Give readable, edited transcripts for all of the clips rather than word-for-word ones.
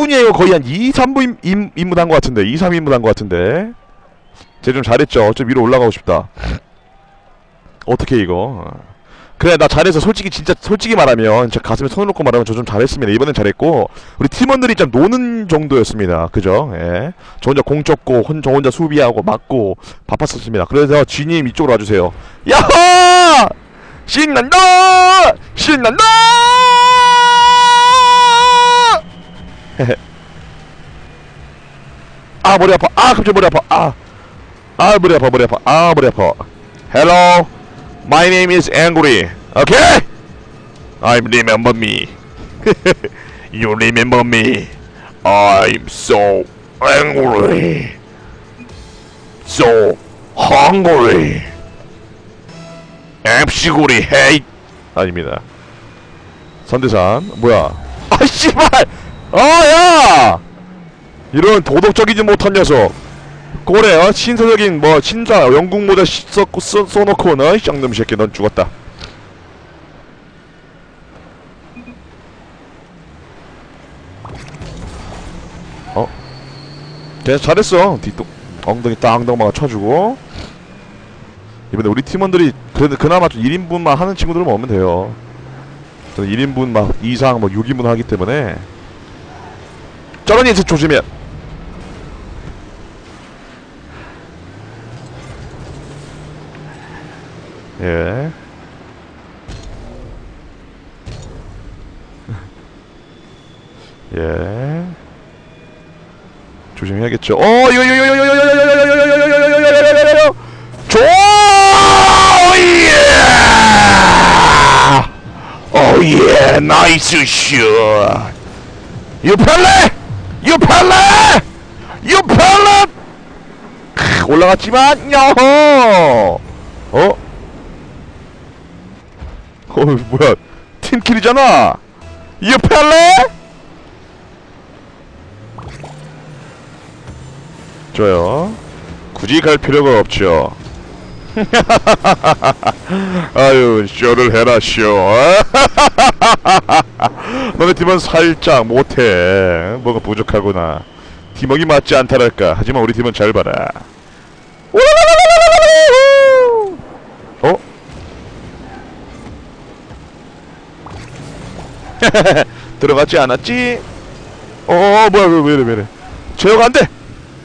10분이에요. 거의 한 2, 3분 임무 한 것 같은데 2, 3인분 한 것 같은데 쟤 좀 잘했죠. 좀 위로 올라가고 싶다. 어떻게 이거 그래 나 잘해서 솔직히 진짜 솔직히 말하면 저 가슴에 손을 놓고 말하면 저 좀 잘했습니다. 이번엔 잘했고 우리 팀원들이 좀 노는 정도였습니다. 그죠? 예. 저 혼자 공 쫓고 저 혼자 수비하고 막고 바빴었습니다. 그래서 G님 이쪽으로 와주세요. 야호! 신난다! 신난다! 아 머리 아파. 아 갑자기 머리 아파. 머리 아파 머리 아파. 머리 아파. Hello, my name is Angry. Okay? I remember me. You remember me. I'm so angry. So hungry. 앱시구리 헤이. 아닙니다. 선대산 뭐야? 아 씨발! 야! 이런 도덕적이지 못한 녀석. 꼬래 신사적인 뭐 신사 영국 모자 써놓고 너 쌍놈 새끼 넌 죽었다. 걔 잘했어. 뒤또 엉덩이 땅덩마가 쳐주고. 이번에 우리 팀원들이 그래도 그나마 좀 1인분만 하는 친구들만 오면 돼요. 저는 1인분 막 이상 뭐 6인분 하기 때문에 저런 녀석 조심해. 예. 예. 조심해야겠죠. 이거 예! 나이스 슛! 유펠레! 올라갔지만 야호! 뭐야? 팀킬이잖아! 유펠레! 좋아요. 굳이 갈 필요가 없죠. 아유, 쇼를 해라, 쇼. 너네 팀은 살짝 못해. 뭔가 부족하구나. 팀워크가 맞지 않다랄까. 하지만 우리 팀은 잘 봐라. 들어갔지 않았지? 뭐야, 왜 이래. 제어가 안 돼!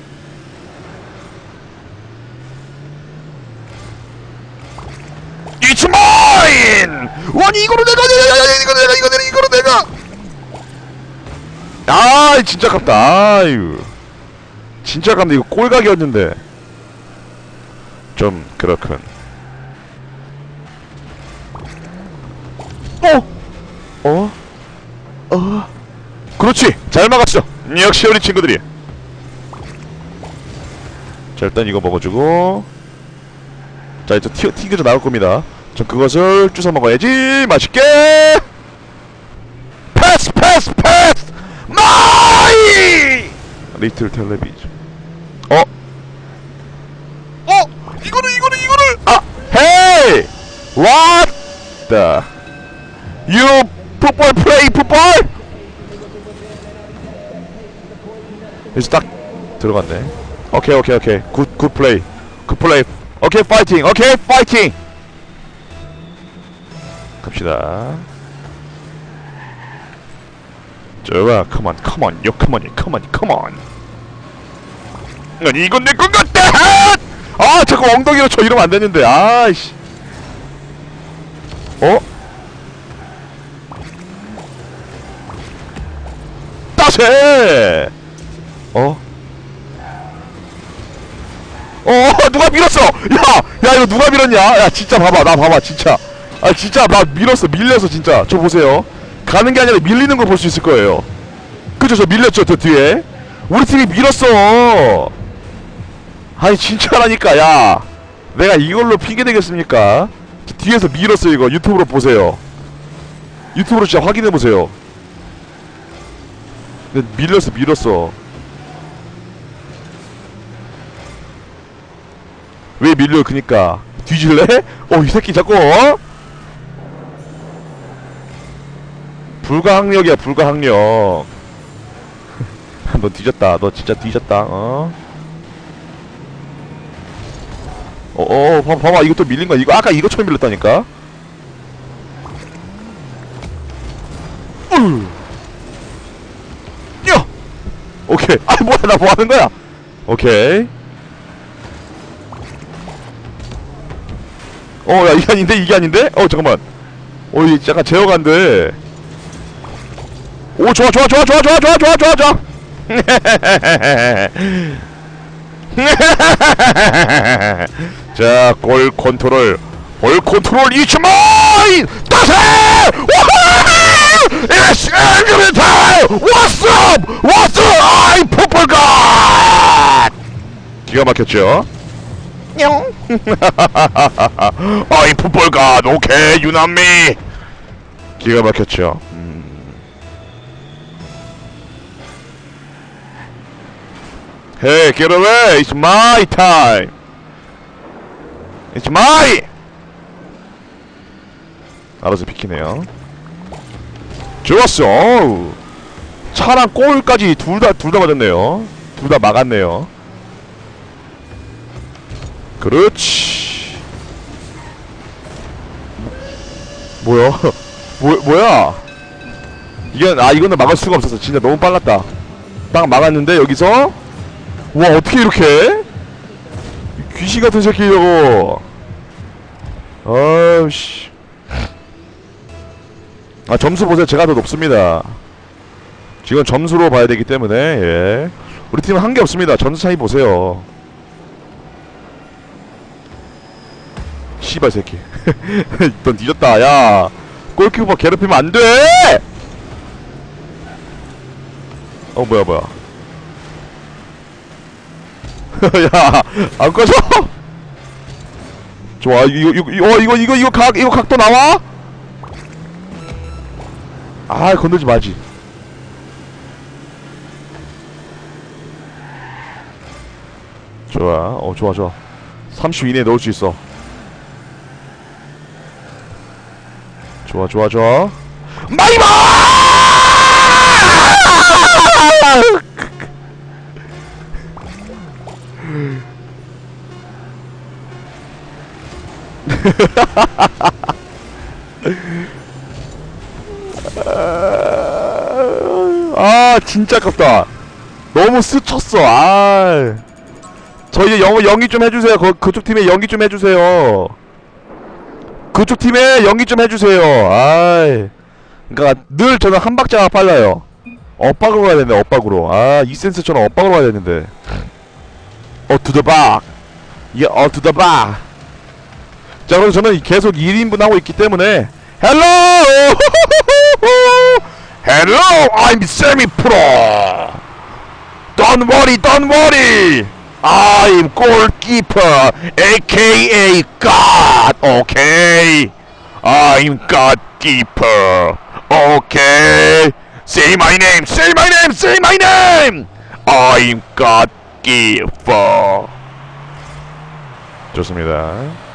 It's mine! 아니 이거로 내가 진짜 아깝다. 아유 진짜 아깝네. 이거 꼴각이었는데 좀 그렇군. 그렇지 잘 막았어. 역시 우리 친구들이. 자 일단 이거 먹어주고 자 이제 튀겨져 나올 겁니다. 전 그것을 주워 먹어야지. 맛있게. 패스 마이 리틀 텔레비전. 이거를 헤이 what the you football play football. 여기서 딱 들어갔네. 오케이 굿 플레이 오케이 파이팅 갑시다. 좋아 컴온 아니 이건 내 건 같다. 자꾸 엉덩이로 쳐 이러면 안 되는데. 아이씨. 따세. 누가 밀었어. 야 이거 누가 밀었냐. 야 진짜 봐봐 나 봐봐 진짜. 진짜 나 밀려서 진짜. 저 보세요. 가는 게 아니라 밀리는 걸 볼 수 있을 거예요. 그죠? 저 밀렸죠 저 뒤에. 우리 팀이 밀었어. 아니 진짜라니까. 야 내가 이걸로 핑계 대겠습니까? 뒤에서 밀었어. 이거 유튜브로 보세요. 유튜브로 진짜 확인해보세요. 근데 밀었어. 왜 밀려? 그니까 뒤질래? 이 새끼 자꾸 불가항력이야 불가항력. 너 뒤졌다. 너 진짜 뒤졌다. 봐봐. 이거 또 밀린 거야. 이거 아까 이거처럼 밀렸다니까. 야! 오케이. 아, 뭐야, 나 뭐 하는 거야? 오케이. 야, 이게 아닌데? 이게 아닌데? 잠깐만. 이 약간 제어가 안 돼. 오, 좋아. 자, 볼 컨트롤 이츠 마인! 다시! It's every time! What's up? I'm Purple God! 기가 막혔죠? 냥! I'm Purple God! 오케이, 유남미! 기가 막혔죠? Hey, get away! It's my time! It's my! 알아서 비키네요. 좋았어! 어우. 차랑 골까지 둘 다 맞았네요. 둘 다 막았네요. 그렇지. 뭐야? 뭐야? 이거는 막을 수가 없었어. 진짜 너무 빨랐다. 딱 막았는데, 여기서? 와, 어떻게 이렇게 해? 귀신 같은 새끼 저거. 아우씨. 점수 보세요. 제가 더 높습니다. 지금 점수로 봐야 되기 때문에. 예. 우리 팀은 한 게 없습니다. 점수 차이 보세요. 씨발 새끼. 넌 뒤졌다. 야, 골키퍼 괴롭히면 안 돼. 뭐야. 야, 안 꺼져? 좋아. 이거 각도 나와? 건들지 마지. 좋아. 좋아. 30 이내에 넣을 수 있어. 좋아. 마이바! 진짜 아깝다. 너무 스쳤어. 저희 연기 좀 해주세요. 그쪽 팀에 연기 좀 해주세요. 그쪽 팀에 연기 좀 해주세요. 그니까 늘 저는 한 박자가 빨라요. 엇박으로 가야 되는데, 엇박으로. 이 센스처럼 엇박으로 가야 되는데. 투더박. 예, 투더박. 자, 그래서 저는 계속 1인분 하고 있기 때문에 헬로! 헬로! I'm semi-pro! Don't worry! I'm goalkeeper, aka God! Okay? I'm Godkeeper! Okay? Say my name! I'm Godkeeper! 좋습니다.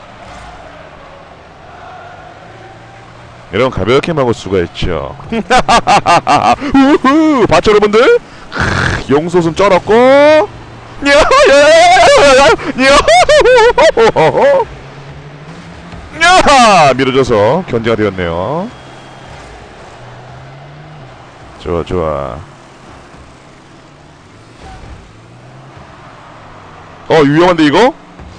이런 가볍게 먹을 수가 있죠. 우후! 봤죠 여러분들? 용소순 쩔었고 밀어줘서 견제가 되었네요. 좋아. 위험한데 이거?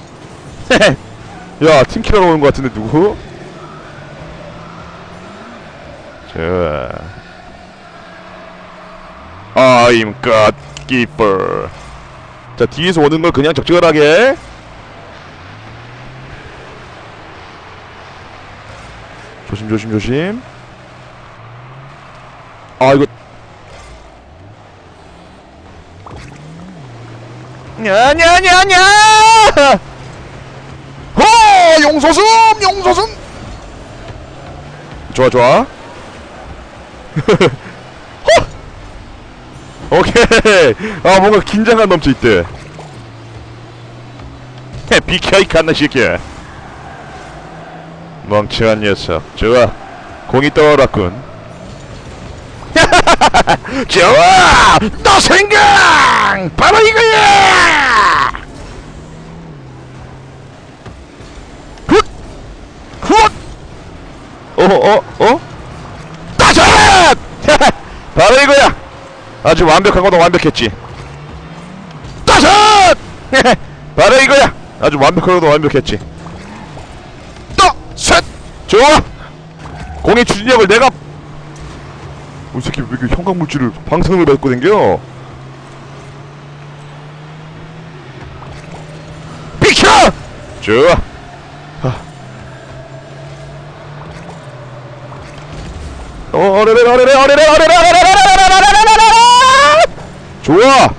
야, 팀킬러 오는 것 같은데 누구? 좋아. I'm Godkeeper. 자, 뒤에서 오는 걸 그냥 적절하게. 조심. 이거. 냐냐냐냐! 용소숨! 좋아. 오케이. 뭔가 긴장감 넘쳐 있대. 비켜 이 갓나 새끼야. 멍청한 녀석. 좋아. 공이 떠올랐군. 좋아! 또 생강! 바로 이거야! 훗! 훗! 따숩! 바로 이거야! 아주 완벽하고도 완벽했지. 따숩! 바로 이거야! 아주 완벽하고도 완벽했지. 셋! 좋아! 공의 추진력을 내가 이 새끼 왜 이렇게 형광물질을 방사능을 뱉고 댕겨? 비켜! 좋아! 어레레 좋아!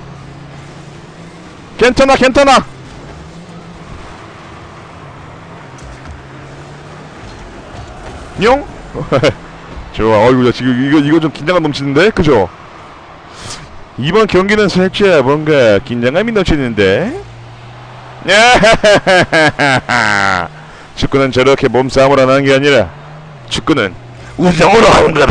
괜찮아 괜찮아! 뇽? 좋아. 어이구, 지금 이거 좀 긴장감 넘치는데, 그죠? 이번 경기는 살짝 뭔가 긴장감이 넘치는데. 축구는 저렇게 몸싸움을 하는 게 아니라 축구는 우정으로 하는 거다.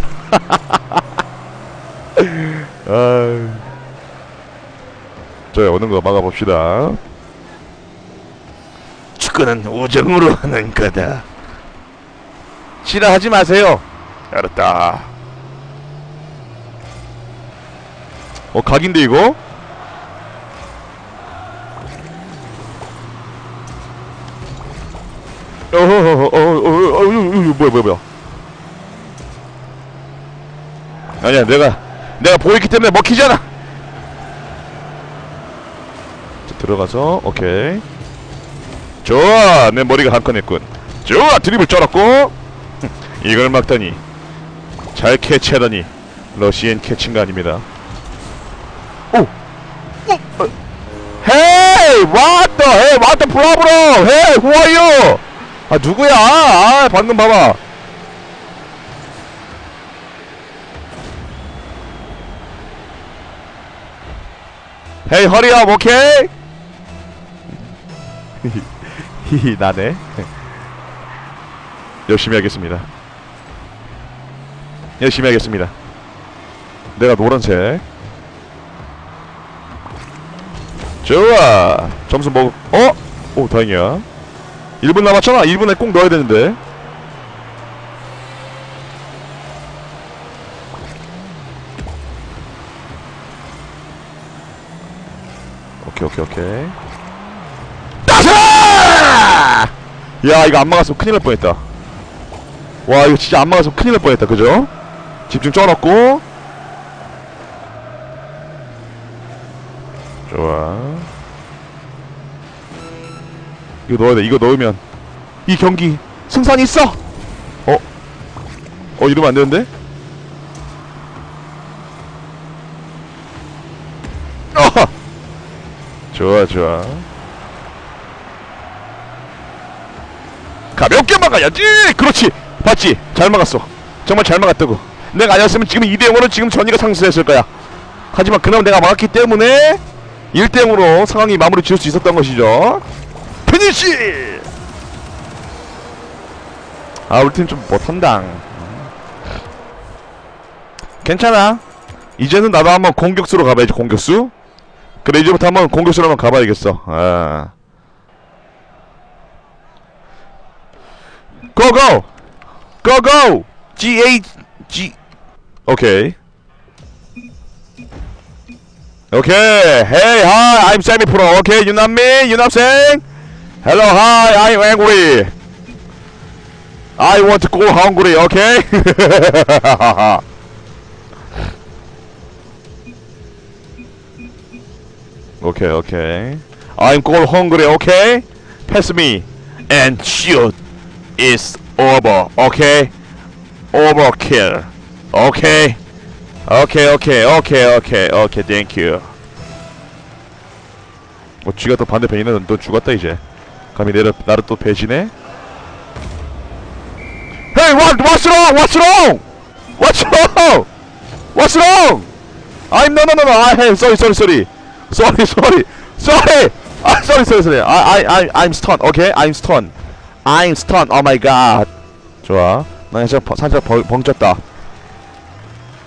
자, 오는 거 막아봅시다. 축구는 우정으로 하는 거다. 싫어하지 마세요. 알았다. 각인데 이거? 뭐야. 아니야, 내가 보였기 때문에 먹히잖아. 자, 들어가서 오케이. 좋아, 내 머리가 한 건 했군. 좋아, 드립을 쩔었고. 이걸 막다니. 잘 캐치하다니. 러시앤 캐치인가 아닙니다. Hey! What the problem? Hey! Who are you? 아, 누구야? 방금 봐봐. Hey, hurry up, okay? 히히, 나네. 열심히 하겠습니다. 내가 노란색. 좋아. 점수 먹. 오, 다행이야. 1분 남았잖아. 1분에 꼭 넣어야 되는데. 오케이. 따사! 야, 이거 안 막았으면 큰일 날 뻔했다. 와, 이거 진짜 안 막았으면 큰일 날 뻔했다. 그죠? 집중 쪄놓고. 좋아. 이거 넣어야 돼. 이거 넣으면 이 경기 승산이 있어. 이러면 안 되는데? 좋아. 가볍게 막아야지. 그렇지. 봤지? 잘 막았어. 정말 잘 막았다고. 내가 아니었으면 지금 2대0으로 지금 전이가 상승했을 거야. 하지만 그나마 내가 막았기 때문에 1대0으로 상황이 마무리 지을 수 있었던 것이죠. 피니시! 아, 우리 팀 좀 못한다. 괜찮아. 이제는 나도 한번 공격수로 가봐야지. 공격수? 그래, 이제부터 한번 공격수로 한번 가봐야겠어. 고고! 고고! G 오케이. Hey, hi, I'm Sammy Pro. Okay, you know me? You know what I'm saying? Hello, hi, I'm angry. I want to go hungry, okay? Okay. I'm go hungry, okay? Pass me and shoot. It's over, okay? Overkill. Okay, thank you. 쥐가 또 반대편이네. 너 죽었다 이제. 감히 나를 또 배신해? Hey, what's wrong? I'm no. Hey, sorry. Sorry. I'm stunned. Okay, I'm stunned. Oh my god. 좋아. 나 살짝 벙쪘다.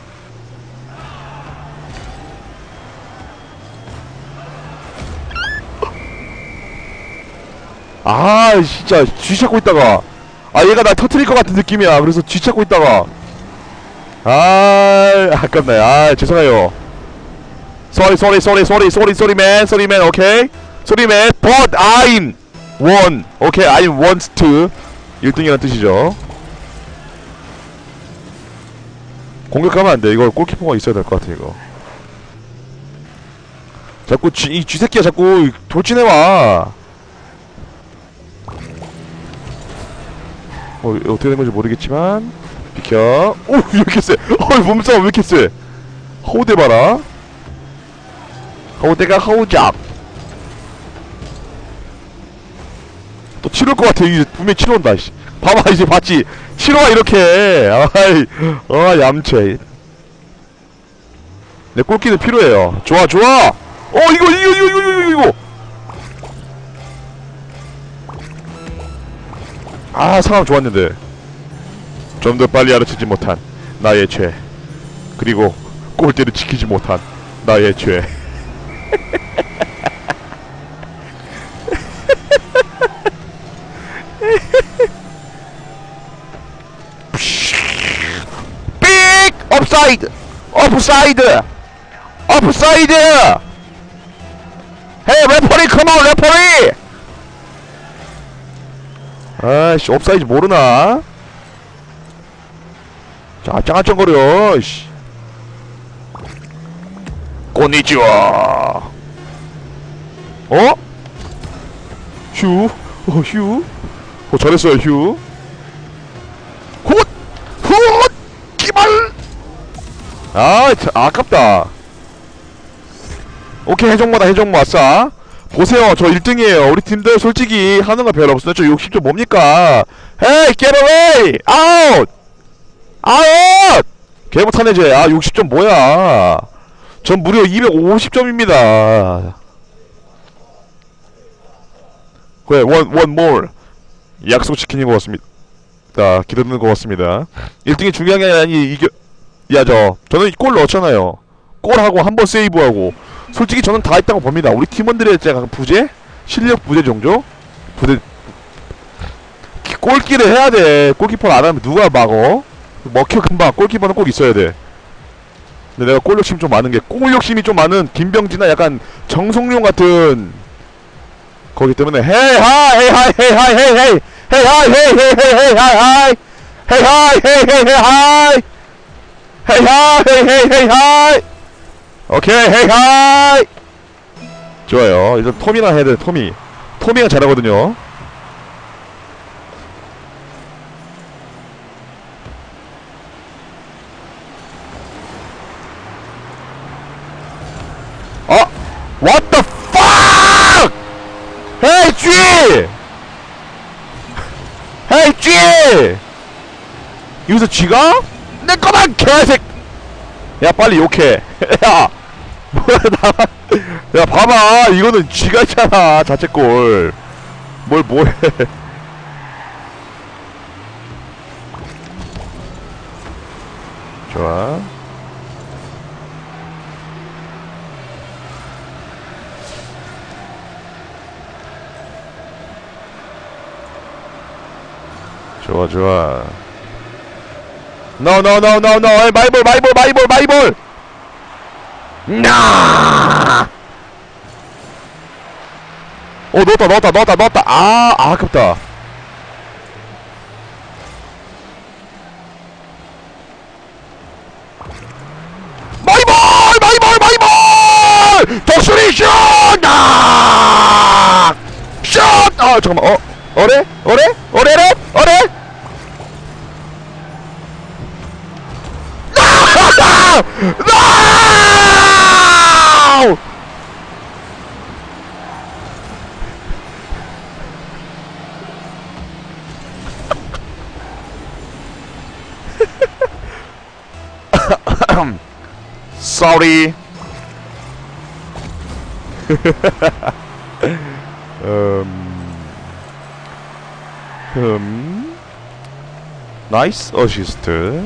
아 진짜 쥐 찾고 있다가 아 얘가 날 터트릴 것 같은 느낌이야. 그래서 쥐 찾고 있다가 아 아깝네. 아 죄송해요. sorry man 오케이 sorry man but I'm won 오케이 I'm wants to 1등이라는 뜻이죠. 공격하면 안돼. 이거 골키퍼가 있어야 될 것 같아. 이거 자꾸 이 쥐새끼야 자꾸 돌진해와. 어떻게 된 건지 모르겠지만 비켜. 오 왜 이렇게 세. 몸싸움 왜 이렇게 세. 호대 봐라. 호대가 호작. 또 치러올 것 같아. 이제 분명히 치러온다. 봐봐 이제 봤지. 치러와 이렇게. 아이 얌체. 내 골키는 필요해요. 좋아 이거 아 상황 좋았는데 좀 더 빨리 알아채지 못한 나의 죄 그리고 골대를 지키지 못한 나의 죄. 삑! 업사이드! 헤이 레퍼리 컴온 레퍼리! 아이씨 업사이드 모르나? 짱짱거려 씨. konnichiwa. 어? 휴 잘했어요 휴. 훗 기발. 아깝다. 오케이 해적모다 해적모 아싸. 보세요 저 1등이에요 우리 팀들 솔직히 하는 거 별로 없어요. 저 욕심 좀 뭡니까. 헤이 get away 아웃 개 못하네 쟤. 60점 뭐야. 전 무려 250점입니다. 그래 one more 약속 지키는 것 같습니다. 기다리는 것 같습니다. 1등이 중요한 게 아니 저는 골 넣었잖아요. 골하고 한 번 세이브하고 솔직히 저는 다 있다고 봅니다. 우리 팀원들의 부재? 실력 부재 정도? 골키를 해야 돼. 골키퍼를 안 하면 누가 막어? 먹혀 금방. 골키퍼는 꼭 있어야 돼. 근데 내가 골 욕심 좀 많은 게 골 욕심이 좀 많은 김병진이나 약간 정성룡 같은 거기 때문에 헤이 오케이 헤이 하이. 좋아요. 일단 토미랑 해야 돼. 토미가 잘하거든요. What the fuck! 헤이 쥐! 여기서 쥐가? 내 거만 개색! 야 빨리 욕해. 야 뭐야 야 봐봐 이거는 쥐가 있잖아 자책골. 뭐해. 좋아. 좋아. No. 에이, 마이볼. 나. 넣었다. 아깝다. 마이볼. 독수리 슛. 슛. 잠깐만. 어레? No! Sorry. 나이스 어시스트.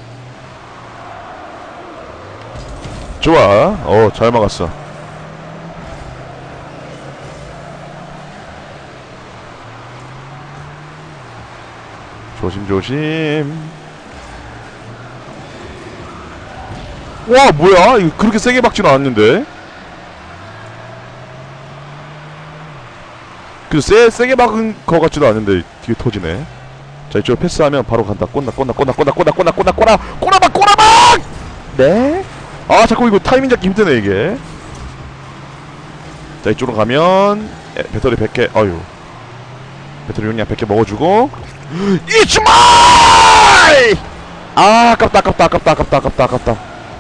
좋아. 잘 막았어. 조심조심. 와 뭐야 이거 그렇게 세게 박진 않았는데. 그 세게 박은 거 같지도 않은데 뒤에 터지네. 자 이쪽으로 패스하면 바로 간다. 꼬나박. 네. 아 자꾸 이거 타이밍 잡기 힘드네 이게. 자 이쪽으로 가면 배터리 100개. 아유 배터리 용량 100개 먹어주고. It's mine! 아 아깝다.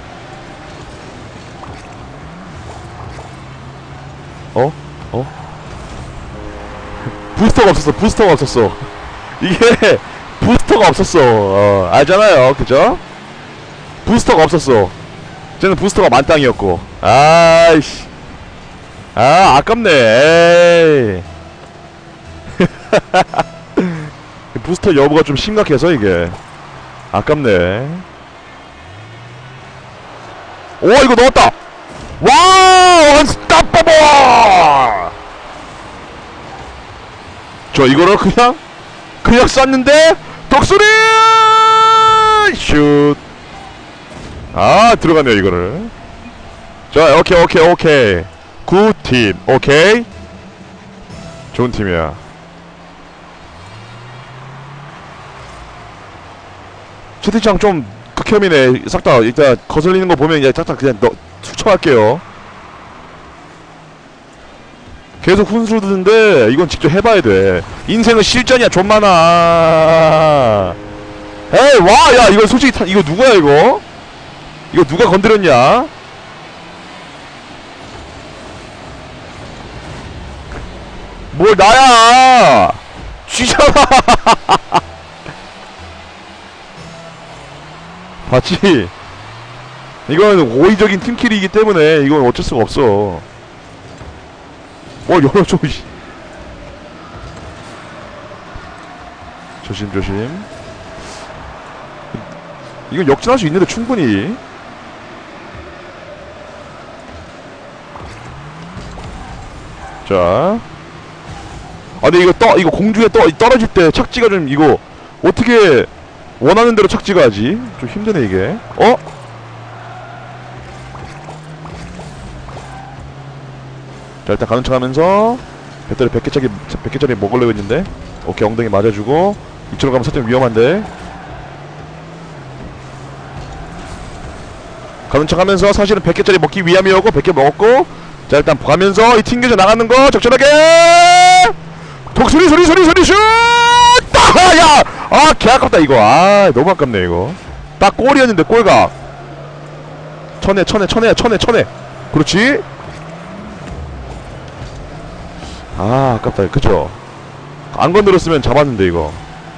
부스터가 없었어. 이게 부스터가 없었어. 알잖아요, 그죠? 부스터가 없었어. 쟤는 부스터가 만땅이었고. 아이씨. 아깝네. 에이. 부스터 여부가 좀 심각해서 이게 아깝네. 오 이거 넣었다. 와우 언스탑버블. 저 이거를 그냥 쐈는데 독수리 슛. 아 들어가네요 이거를. 자 오케이 굿팀. 오케이 좋은 팀이야. 채팅창 좀 극혐이네. 싹 다 일단 거슬리는 거 보면 이제 짝짝 그냥 투척할게요. 계속 훈수 드는데 이건 직접 해봐야 돼. 인생은 실전이야. 좀 많아. 에이 와 야 이거 솔직히 이거 누구야 이거? 이거 누가 건드렸냐? 뭘 나야? 쥐잖아. 봤지? 이건 오의적인 팀킬이기 때문에 이건 어쩔 수가 없어. 열어줘. 조심. 이건 역전할 수 있는데 충분히. 자. 근데 이거 공중에 떨어질 때 착지가 좀 이거 어떻게 원하는 대로 착지가 하지? 좀 힘드네 이게. 자 일단 가는 척 하면서 배터리 100개짜리 먹으려고 했는데. 오케이 엉덩이 맞아주고. 이쪽으로 가면 살짝 위험한데. 가는 척 하면서 사실은 100개짜리 먹기 위함이었고 100개 먹었고. 자 일단 가면서 이 튕겨져 나가는 거 적절하게 독수리 소리 슛! 야! 개 아깝다 이거. 너무 아깝네 이거. 딱 골이었는데 골각. 쳐내. 그렇지? 아깝다 그쵸? 안 건드렸으면 잡았는데 이거.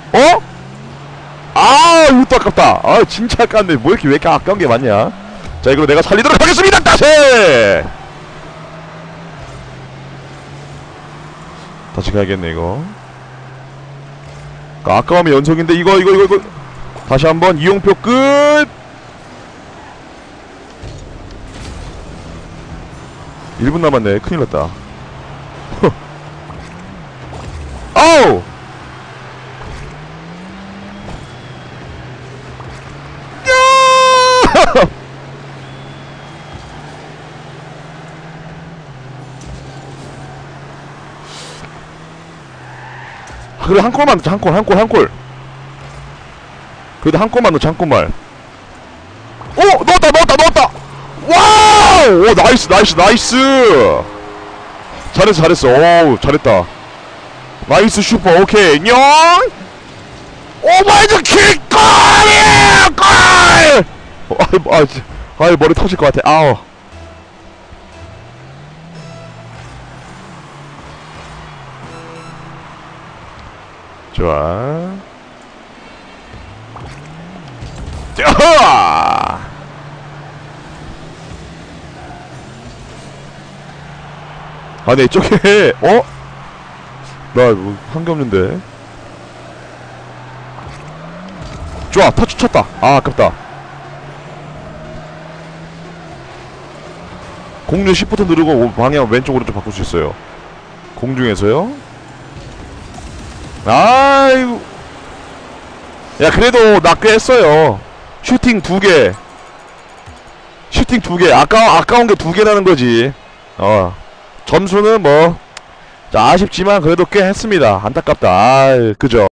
이것도 아깝다. 진짜 아깝네. 왜 이렇게 아까운 게 많냐? 자 이거 내가 살리도록 하겠습니다. 다시 가야겠네 이거. 아까움의 연속인데 이거 다시 한번 이용표 끝. 1분 남았네. 큰일났다. 아우! 그래 한 골만 넣자. 한 골. 그래도 한 골만 넣자. 한 골만. 넣었다. 와우! 나이스. 잘했어. 잘했다. 나이스 슈퍼. 오케이. 냥! 오마이드 킥! 골! 머리 터질 것 같아. 아우. 좋아. 야하! 네 이쪽에 나 뭐 한 게 없는데. 좋아 터치 쳤다. 아깝다. 공중 시프트 누르고 방향 왼쪽 오른쪽 바꿀 수 있어요. 공중에서요. 아이고 야 그래도 나 꽤 했어요. 슈팅 2개. 슈팅 2개. 아까운 게 2개라는 거지. 점수는 뭐 자, 아쉽지만 그래도 꽤 했습니다. 안타깝다. 그죠.